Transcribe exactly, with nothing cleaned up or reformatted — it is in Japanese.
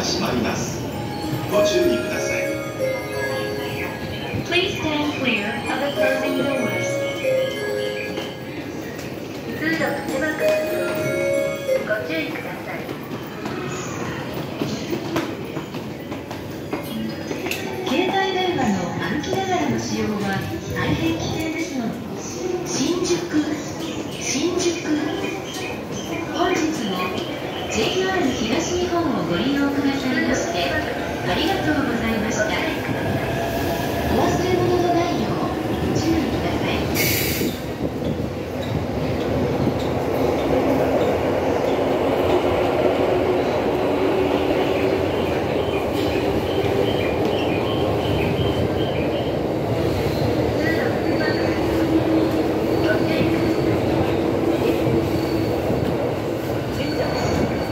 が閉まります。ご注意ください。 Please stand clear of the closing doors. 通路が狭くなっており、ご注意ください。携帯電話の歩きながらの使用は大変危険ですので、新宿、新宿、本日も ジェイアール 東日本をご利用くださいましてありがとうございます。